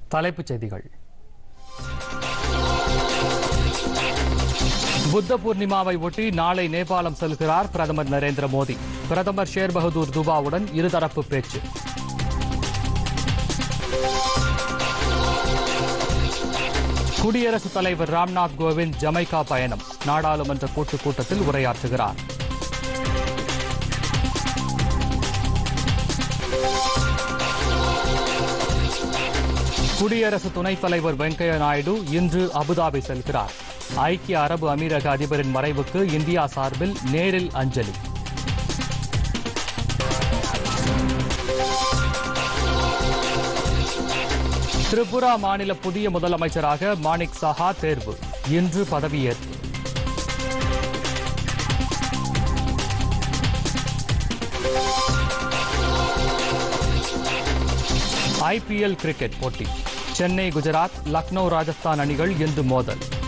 தலைப்புச் செய்திகள். புத்த பூர்ணிமாவை ஒட்டி நாளை நேபாளம் செல்கிறார் பிரதமர் நரேந்திர மோடி. பிரதமர் ஷேர் பகதூர் துபாவுடன் இருதரப்பு பேச்சு. குடியரசுத் தலைவர் ராம்நாத் கோவிந்த் ஜமைக்கா பயணம். நாடாளுமன்ற கூட்டுக் கூட்டத்தில் உரையாற்றுகிறார். குடியரசு துணைத் தலைவர் வெங்கையா நாயுடு இன்று அபுதாபி செல்கிறார். ஐக்கிய அரபு அமீரக அதிபரின் மறைவுக்கு இந்தியா சார்பில் நேரில் அஞ்சலி. திரிபுரா மாநில புதிய முதலமைச்சராக மாணிக் சாஹா தேர்வு. இன்று பதவியேற்பு. IPL கிரிக்கெட் போட்டி. சென்னை, குஜராத், லக்னோ, ராஜஸ்தான் அணிகள் இன்று மோதல்.